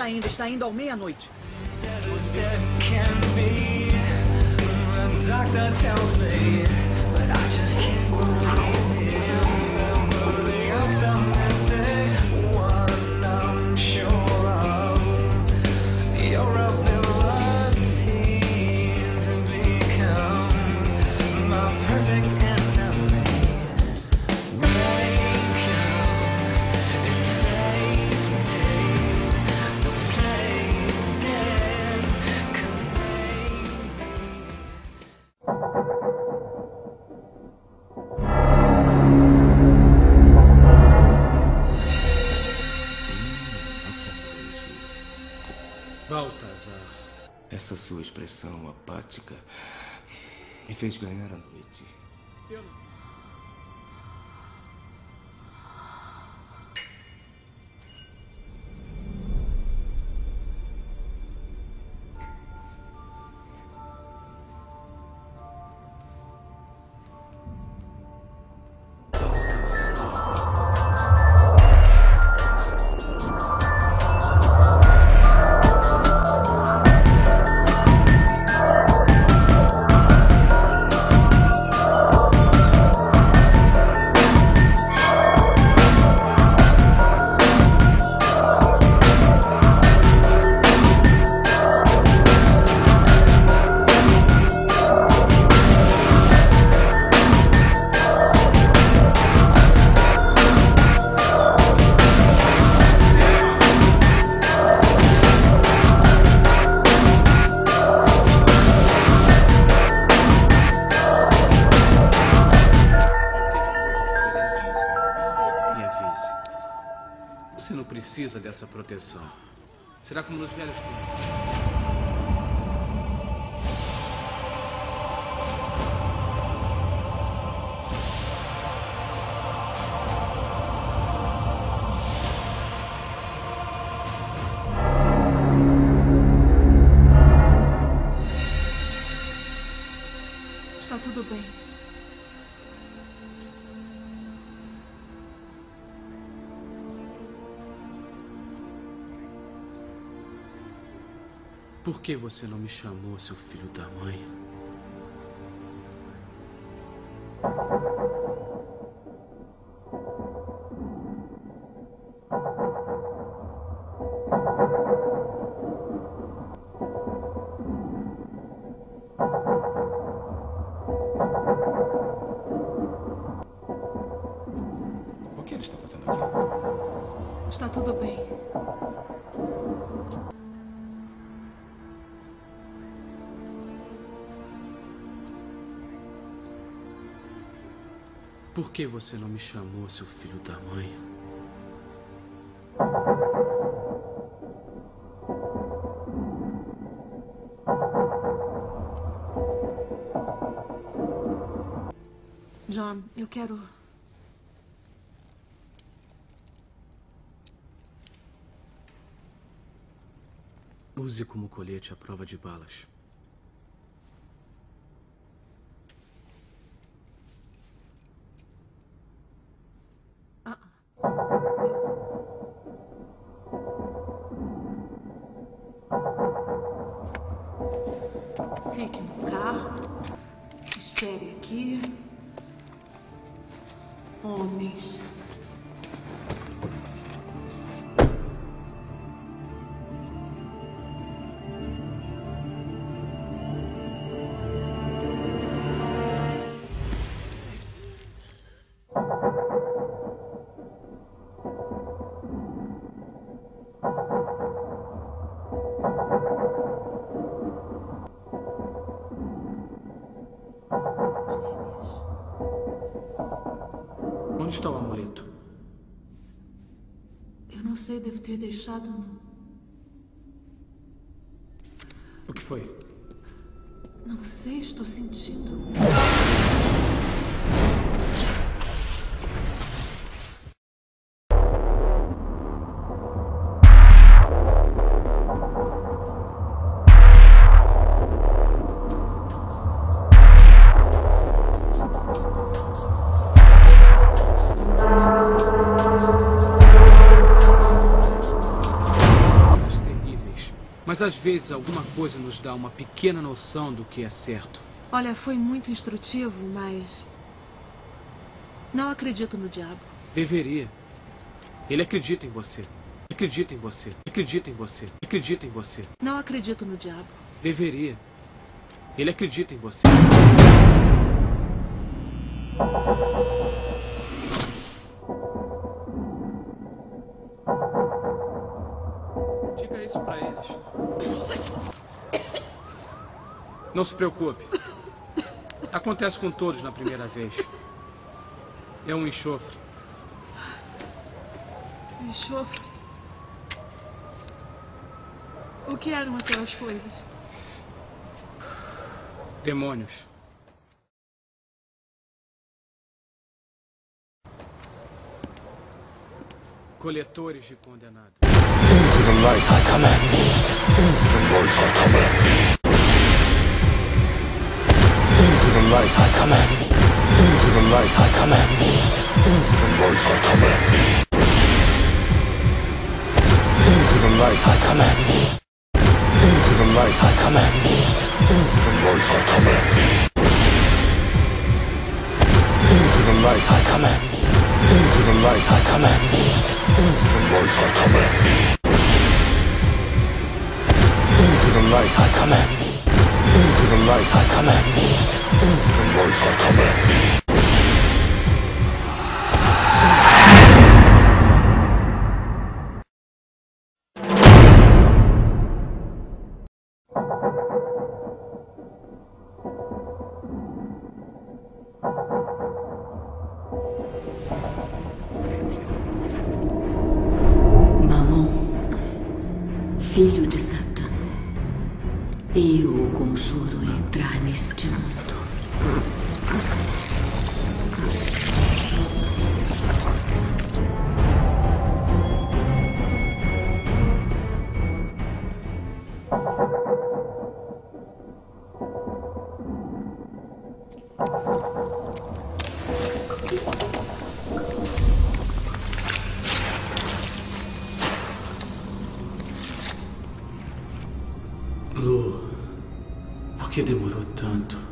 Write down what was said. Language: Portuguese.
está indo ao meia-noite. Essa sua expressão apática me fez ganhar a noite. Eu não. Você não precisa dessa proteção. Será como nos velhos tempos. Está tudo bem. Por que você não me chamou, seu filho da mãe? O que ele está fazendo aqui? Está tudo bem. Por que você não me chamou, seu filho da mãe? John, eu quero... Use como colete a prova de balas. Fique no carro. Espere aqui. Homens. Onde está o amuleto? Eu não sei, devo ter deixado no... O que foi? Não sei, estou sentindo... Coisas terríveis. Mas às vezes alguma coisa nos dá uma pequena noção do que é certo. Olha, foi muito instrutivo, mas... não acredito no diabo. Deveria. Ele acredita em você. Acredita em você. Acredita em você. Acredita em você. Não acredito no diabo. Deveria. Ele acredita em você. Diga isso pra eles. Não se preocupe. Acontece com todos na primeira vez. É um enxofre. Enxofre. O que eram aquelas coisas? Demônios. Coletores de condenados. Into the light I command thee. Into the light I command thee. Into the light I command thee. Into the light I command thee. Into the light I command thee. Into the light I command thee. Into the light I command thee. Into the light I command thee. Into the light I command thee. Into the light I command thee. Into the light I command thee. Into the light I command thee. Into the light I command thee. Into the light I command thee. Filho de Satã, eu o conjuro a entrar neste mundo. Lu, por que demorou tanto?